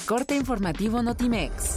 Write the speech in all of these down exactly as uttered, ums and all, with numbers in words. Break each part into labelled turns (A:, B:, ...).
A: Corte informativo Notimex.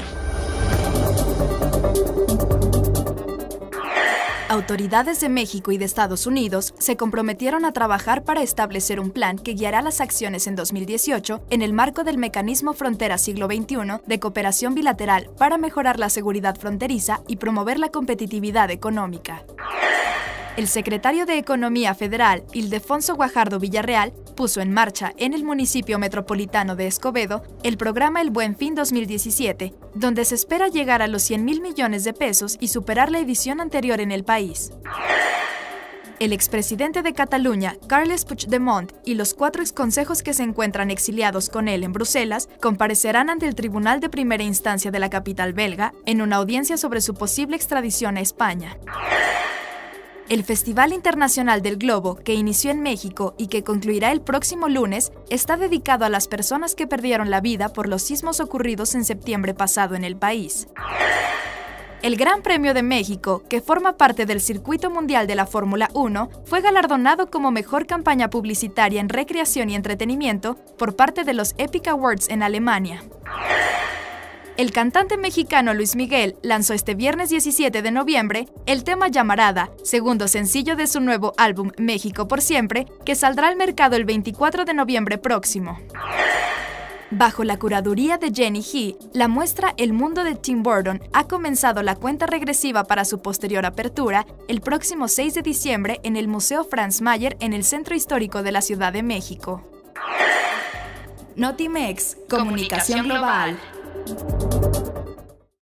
B: Autoridades de México y de Estados Unidos se comprometieron a trabajar para establecer un plan que guiará las acciones en dos mil dieciocho en el marco del Mecanismo Frontera Siglo veintiuno de cooperación bilateral para mejorar la seguridad fronteriza y promover la competitividad económica. El secretario de Economía Federal, Ildefonso Guajardo Villarreal, puso en marcha en el municipio metropolitano de Escobedo el programa El Buen Fin dos mil diecisiete, donde se espera llegar a los cien mil millones de pesos y superar la edición anterior en el país. El expresidente de Cataluña, Carles Puigdemont, y los cuatro exconsejos que se encuentran exiliados con él en Bruselas comparecerán ante el Tribunal de Primera Instancia de la capital belga en una audiencia sobre su posible extradición a España. El Festival Internacional del Globo, que inició en México y que concluirá el próximo lunes, está dedicado a las personas que perdieron la vida por los sismos ocurridos en septiembre pasado en el país. El Gran Premio de México, que forma parte del Circuito Mundial de la Fórmula uno, fue galardonado como mejor campaña publicitaria en recreación y entretenimiento por parte de los Epic Awards en Alemania. El cantante mexicano Luis Miguel lanzó este viernes diecisiete de noviembre el tema Llamarada, segundo sencillo de su nuevo álbum México por Siempre, que saldrá al mercado el veinticuatro de noviembre próximo. Bajo la curaduría de Jenny He, la muestra El Mundo de Tim Burton ha comenzado la cuenta regresiva para su posterior apertura el próximo seis de diciembre en el Museo Franz Mayer en el Centro Histórico de la Ciudad de México. Notimex, comunicación global.